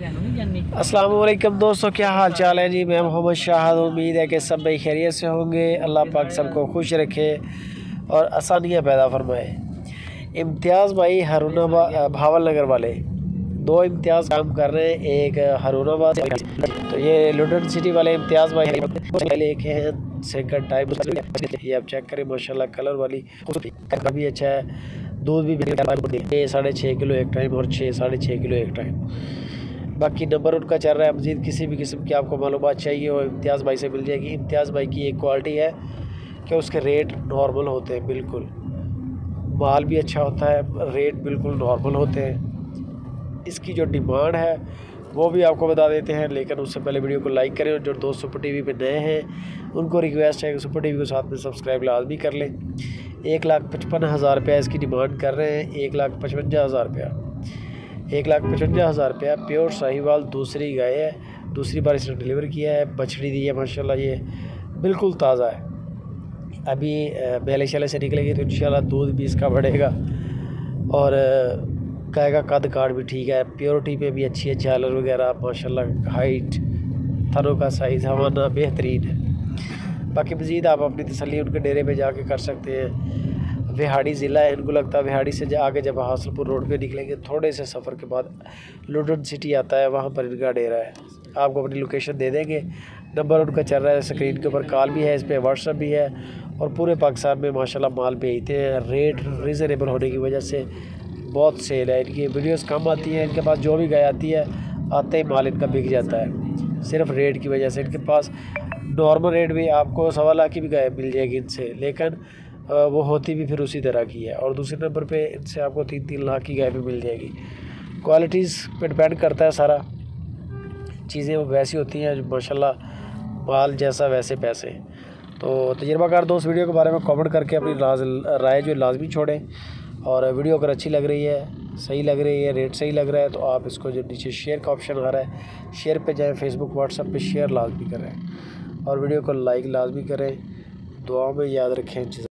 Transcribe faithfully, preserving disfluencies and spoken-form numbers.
अस्सलाम वालेकुम दोस्तों, क्या हाल चाल है जी। मैं मehmood शाहिद, उम्मीद है कि सब भाई खैरियत से होंगे। अल्लाह पाक सबको खुश रखे और आसानियाँ पैदा फरमाए। इम्तियाज़ भाई हरुणाबाद भावल नगर वाले दो इम्तियाज़ काम कर रहे हैं, एक हरुणाबाद। तो ये लुडन सिटी वाले इम्तियाज़ भाई एक है सेकंड टाइम। ये आप चेक करें, माशाल्लाह कलर वाली भी अच्छा है, दूध भी साढ़े छः किलो एक टाइम और छः साढ़े छः किलो एक टाइम। बाकी नंबर उनका चल रहा है। मज़ीद किसी भी किस्म की आपको मालूमात चाहिए और इम्तियाज़ भाई से मिल जाएगी। इम्तियाज़ भाई की एक क्वालिटी है कि उसके रेट नॉर्मल होते हैं, बिल्कुल माल भी अच्छा होता है, रेट बिल्कुल नॉर्मल होते हैं। इसकी जो डिमांड है वो भी आपको बता देते हैं, लेकिन उससे पहले वीडियो को लाइक करें। और जो दोस्त सुपर टीवी पे नए हैं उनको रिक्वेस्ट है कि सुपर टीवी को साथ में सब्सक्राइब लाजमी कर लें। एक लाख पचपन हज़ार रुपया इसकी डिमांड कर रहे हैं, एक लाख पचवंजा हज़ार रुपया एक लाख पचवंजा हज़ार रुपया प्योर साहिवाल दूसरी गाय है, दूसरी बार इसने डिलीवर किया है, बछड़ी दी है माशाल्लाह, ये बिल्कुल ताज़ा है। अभी बेले शैले से निकलेगी तो इंशाल्लाह दूध भी इसका बढ़ेगा और गाय का कद काट भी ठीक है, प्योरिटी पे भी अच्छी है, झालर वगैरह माशाल्लाह, हाइट थनों का साइज़ हवाना बेहतरीन है। बाकी मज़ीद आप अपनी तसल्ली उनके डेरे पे जाके कर सकते हैं। विहाड़ी ज़िला है, इनको लगता है विहाड़ी से आगे जब हासिलपुर रोड पे निकलेंगे थोड़े से सफ़र के बाद लुडन सिटी आता है, वहाँ पर इनका डेरा है। आपको अपनी लोकेशन दे देंगे, नंबर उनका चल रहा है स्क्रीन के ऊपर, कॉल भी है, इस पर व्हाट्सअप भी है और पूरे पाकिस्तान में माशाल्लाह माल भेजते हैं। रेट रिजनेबल होने की वजह से बहुत सेल है, इनकी वीडियोस कम आती हैं, इनके पास जो भी गाय आती है आते ही माल इनका बिक जाता है, सिर्फ रेट की वजह से। इनके पास नॉर्मल रेट भी आपको सवा लाख की भी गाय मिल जाएगी इनसे, लेकिन वो होती भी फिर उसी तरह की है। और दूसरे नंबर पे इनसे आपको तीन तीन लाख की गाय भी मिल जाएगी। क्वालिटीज़ पे डिपेंड करता है सारा, चीज़ें वो वैसी होती हैं जो माशाल्लाह माल जैसा वैसे पैसे। तो तजर्बाकार दोस्त वीडियो के बारे में कमेंट करके अपनी राय जो लाजमी छोड़ें। और वीडियो अगर अच्छी लग रही है, सही लग रही है, रेट सही लग रहा है तो आप इसको जो नीचे शेयर का ऑप्शन आ रहा है, शेयर पे जाएं, फेसबुक व्हाट्सएप पे शेयर लाजमी करें और वीडियो को लाइक लाजमी करें। दुआओं में याद रखें।